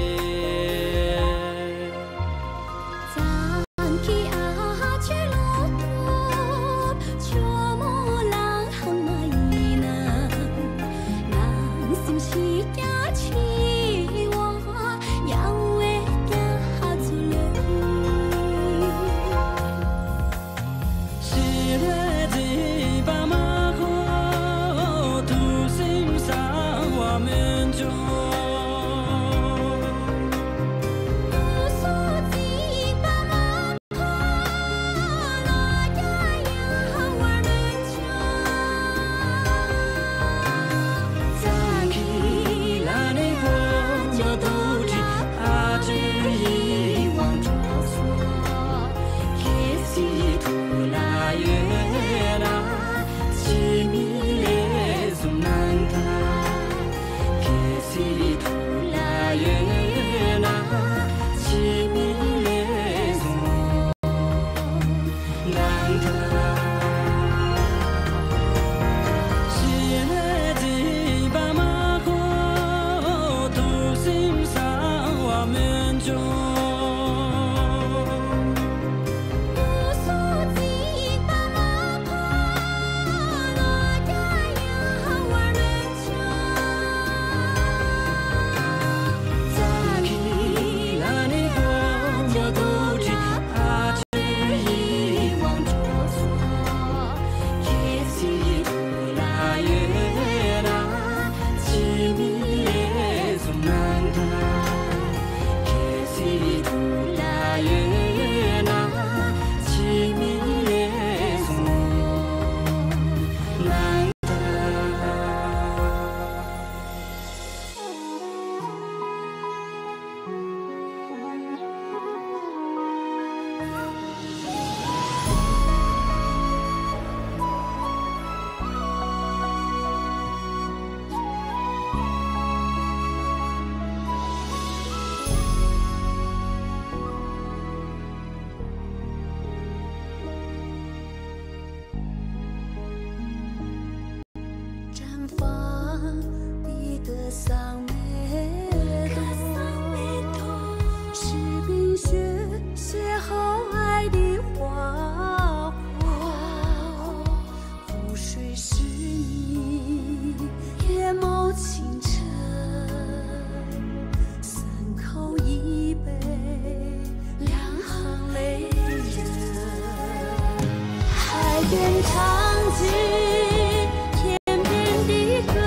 边唱起天边的歌，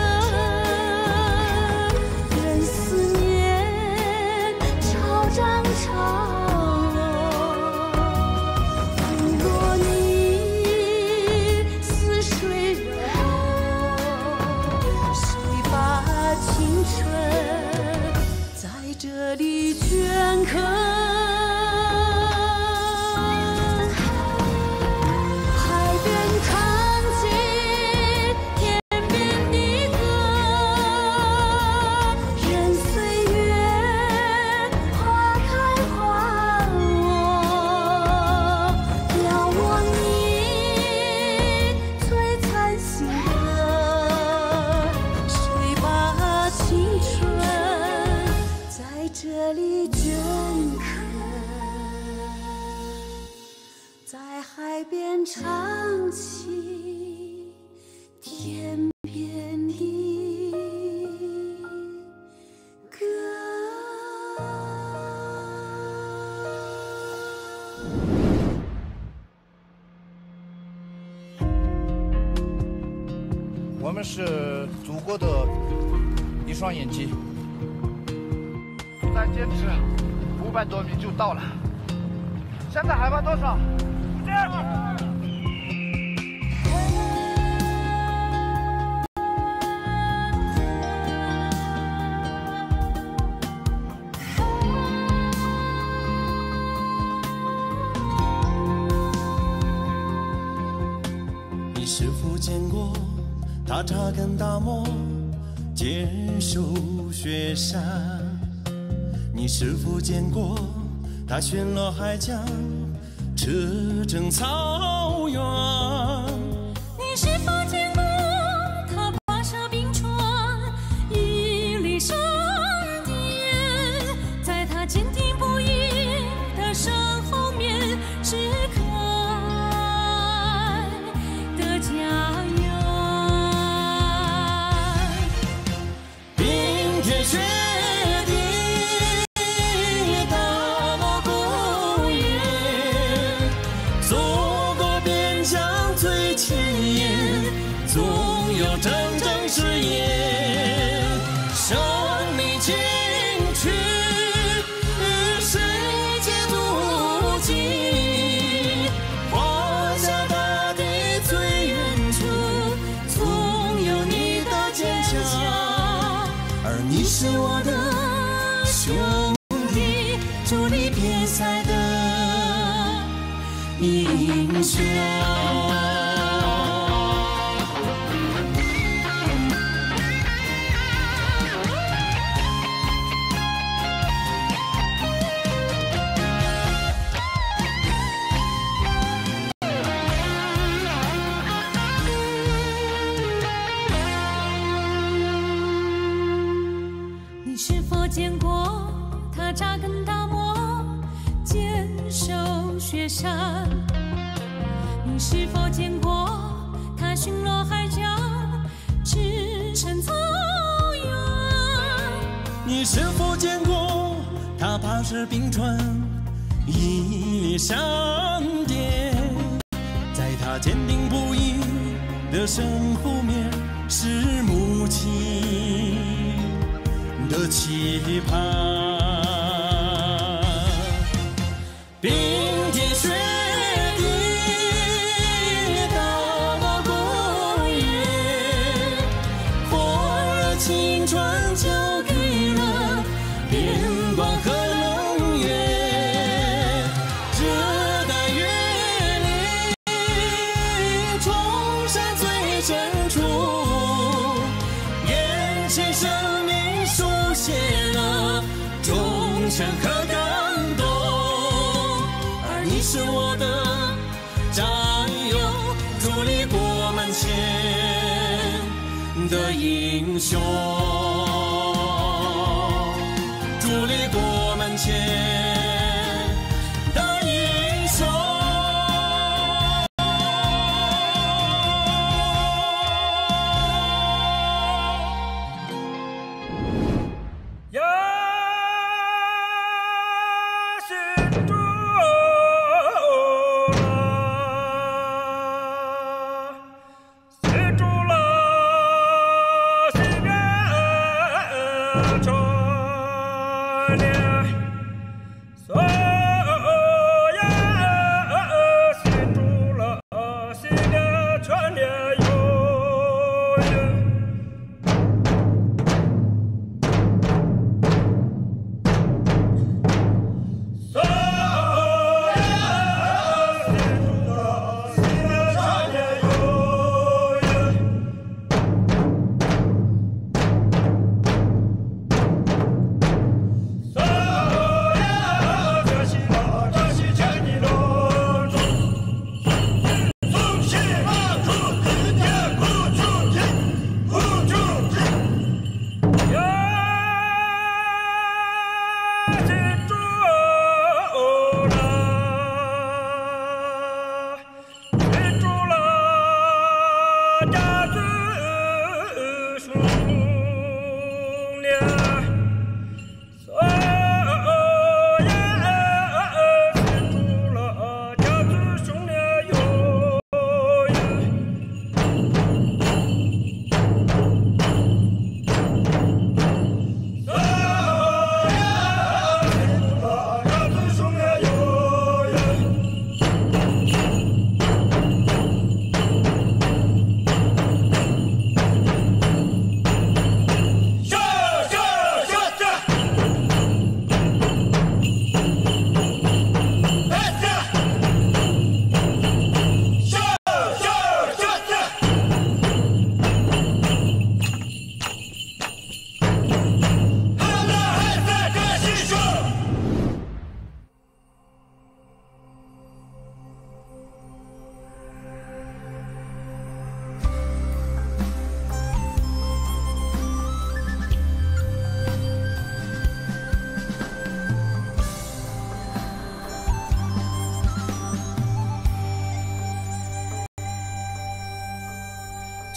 任思念潮涨潮落，风落你似水热，谁把青春在这里镌刻？海边唱起天边的歌。 我们是祖国的一双眼睛，再坚持五百多米就到了。现在海拔多少？ 你是否见过他扎根大漠，坚守雪山？你是否见过他巡逻海疆，驰骋草原？ 你是否见过他跋涉冰川，屹立山巅？在他坚定不移的身后面，是可爱的家园。 冰天雪是我的兄弟，助力边塞的英雄。 是否见过他扎根大漠，坚守雪山？你是否见过他巡逻海疆，驰骋草原？ 你是否见过他跋涉冰川，屹立山巅？在他坚定不移的身后面，是母亲的期盼。冰天雪地，大漠孤原，火热青春交给了边关和冷月。热带雨林，崇山最深处，眼前生命书写了忠诚和感动，而你是我的战友，伫立国门前的英雄，伫立国门前的英雄。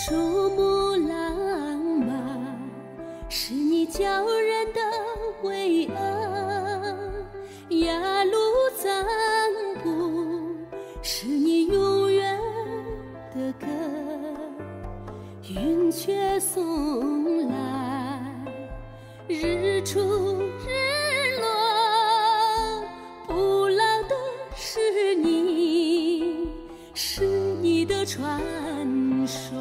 珠穆朗玛是你骄人的巍峨，雅鲁藏布是你永远的歌，云雀送来日出日落，不老的是你，是你的传说。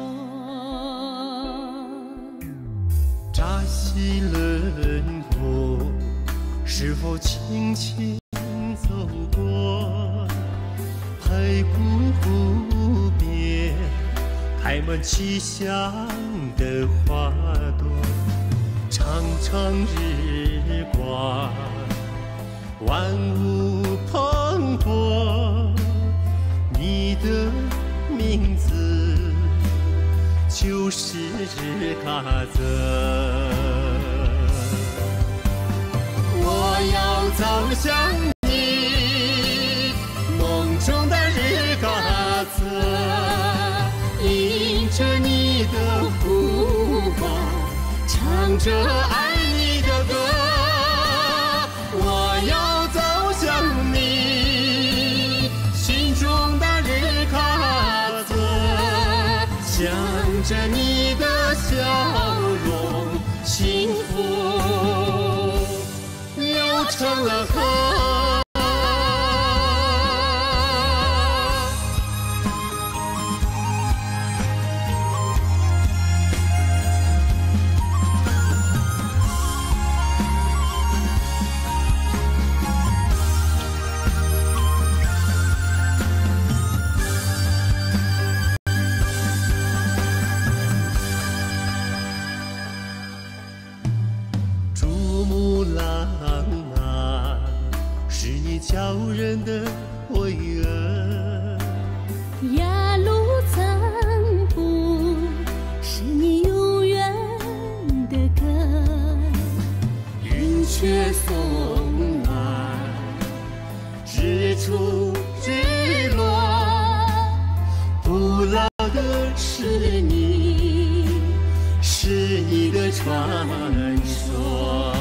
扎西轮廓是否轻轻走过排骨湖边，开满奇香的花朵，长长日光，万物蓬勃，你的名字就是日喀则。我要走向你梦中的日喀则，迎着你的呼唤，唱着爱你的歌。我要走向你心中的日喀则，想着你的笑容，幸福流成了河。骄人的巍峨， 雅鲁藏布是你永远的歌， 云雀送来日出日落，不老的是你，是你的传说。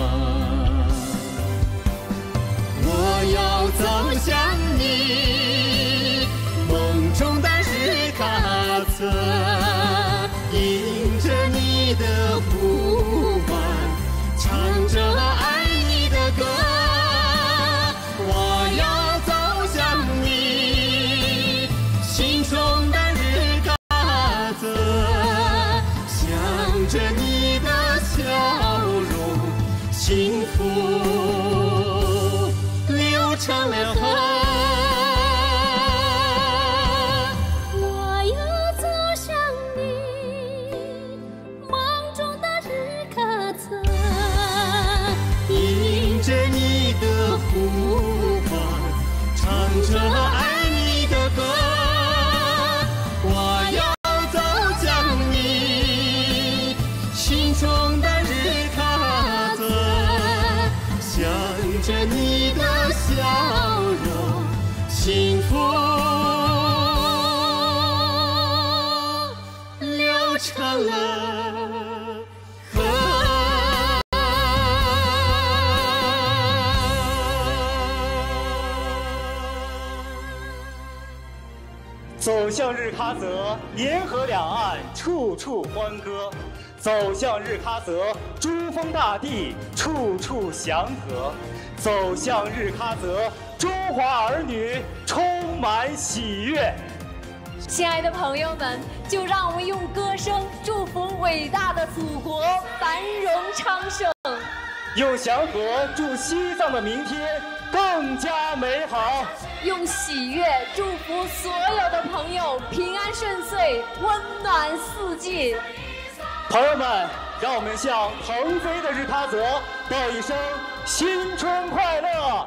我要走向你梦中的日喀则，迎着你的呼唤，唱着爱你的歌。我要走向你心中的日喀则，想着你的笑容，幸福成了河。 我要走向你梦中的日喀则， 迎着你的呼唤，唱着爱你的歌。我要走向你心中的日喀则，想着你的笑容，幸福流成了河。 走向日喀则，沿河两岸处处欢歌；走向日喀则，珠峰大地处处祥和。走向日喀则，中华儿女充满喜悦。 亲爱的朋友们，就让我们用歌声祝福伟大的祖国繁荣昌盛， 用祥和祝西藏的明天更加美好， 用喜悦祝福所有的朋友平安顺遂，温暖四季。 朋友们，让我们向腾飞的日喀则道一声新春快乐！